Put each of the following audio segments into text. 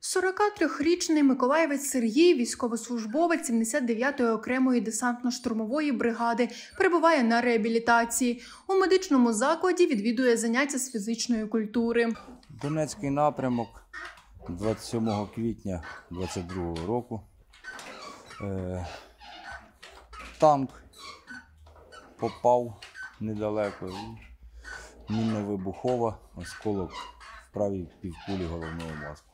43-річний миколаївець Сергій, військовослужбовець 79-ї окремої десантно-штурмової бригади, перебуває на реабілітації. У медичному закладі відвідує заняття з фізичної культури. Донецький напрямок 27 квітня 2022 року. Танк попав недалеко. Мінно-вибухова, осколок в правій півкулі головного мозку.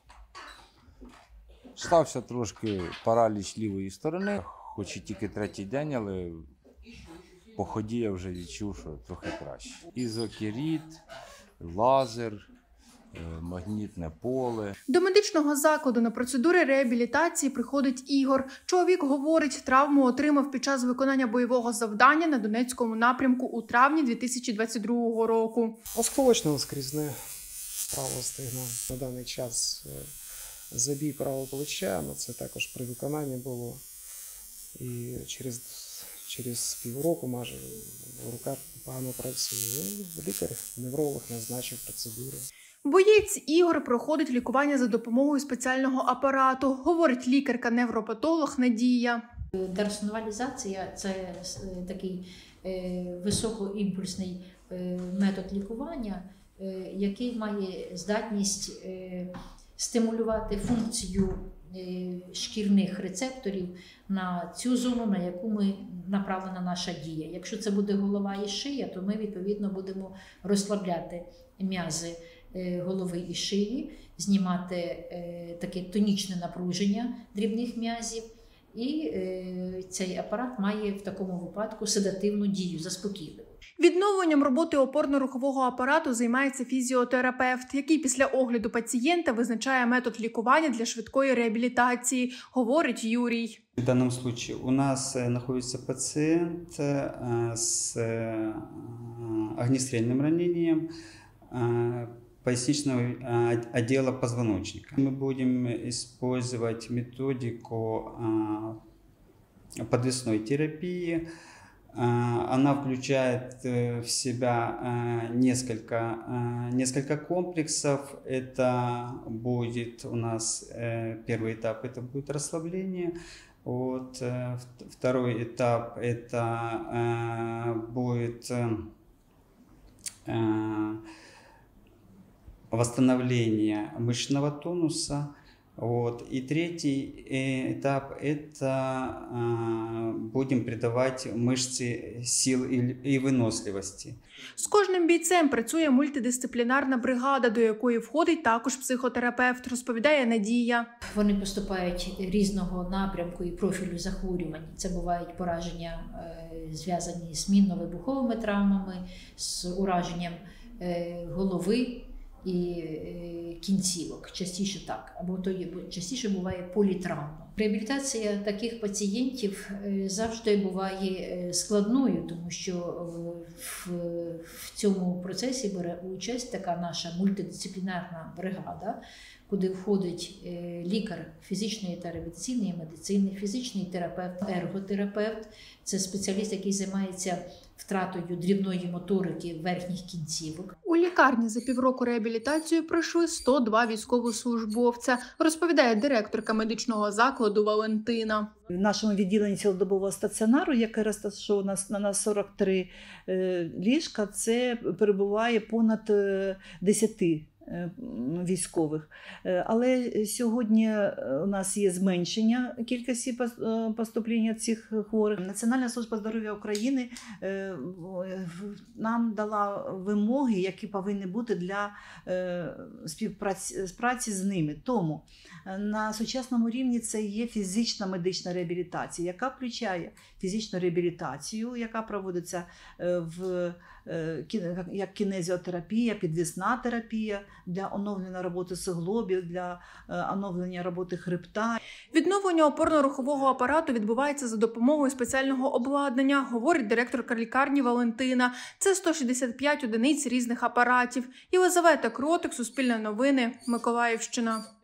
Стався трошки параліч лівої сторони, хоч і тільки третій день, але по ході я вже відчув, що трохи краще. Ізокерит, лазер, магнітне поле. До медичного закладу на процедури реабілітації приходить Ігор. Чоловік говорить, травму отримав під час виконання бойового завдання на Донецькому напрямку у травні 2022 року. Осколочно-наскрізне правого стегна. На даний час забій правого плеча, але це також при виконанні було. І через півроку майже рука погано працює. Лікар, невролог назначив процедуру. Боєць Ігор проходить лікування за допомогою спеціального апарату, говорить лікарка-невропатолог Надія. Дерсоналізація – це такий високоімпульсний метод лікування, який має здатність стимулювати функцію шкірних рецепторів на цю зону, на яку направлена наша дія. Якщо це буде голова і шия, то ми, відповідно, будемо розслабляти м'язи голови і шиї, знімати таке тонічне напруження дрібних м'язів. І цей апарат має в такому випадку седативну дію, заспокійливу. Відновленням роботи опорно-рухового апарату займається фізіотерапевт, який після огляду пацієнта визначає метод лікування для швидкої реабілітації, говорить Юрій. В данном случае у нас находится пациент с огнестрельным ранением поясничного отдела позвоночника. Мы будем использовать методику подвесной терапии. Она включает в себя несколько комплексов. Это будет у нас первый этап, это будет расслабление. Вот, второй этап это будет восстановление мышечного тонуса. Вот. И третий этап – это будем придавать мышцы сил и выносливости. З кожним бійцем працює мультидисциплінарна бригада, до якої входить також психотерапевт, розповідає Надія. Вони поступають різного напрямку і профілю захворювань. Це бувають пораження, зв'язані з мінно-вибуховими травмами, з ураженням голови і кінцівок, частіше так, або то частіше буває політравма. Реабілітація таких пацієнтів завжди буває складною, тому що в цьому процесі бере участь така наша мультидисциплінарна бригада, куди входить лікар фізичної та реабілітаційної медицини, фізичний терапевт, ерготерапевт. Це спеціаліст, який займається втратою дрібної моторики верхніх кінцівок. У лікарні за півроку реабілітацію пройшли 102 військовослужбовця, розповідає директорка медичного закладу Валентина. В нашому відділенні цілодобового стаціонару, яке розташовано на 43 ліжка, це перебуває понад 10 військових. Але сьогодні у нас є зменшення кількості поступлення цих хворих. Національна служба здоров'я України нам дала вимоги, які повинні бути для співпраці з ними. Тому на сучасному рівні це є фізична медична реабілітація, яка включає фізичну реабілітацію, яка проводиться як кінезіотерапія, підвісна терапія для оновлення роботи суглобів, для оновлення роботи хребта. Відновлення опорно-рухового апарату відбувається за допомогою спеціального обладнання, говорить директорка лікарні Валентина. Це 165 одиниць різних апаратів. Єлизавета Кротик, Суспільне новини, Миколаївщина.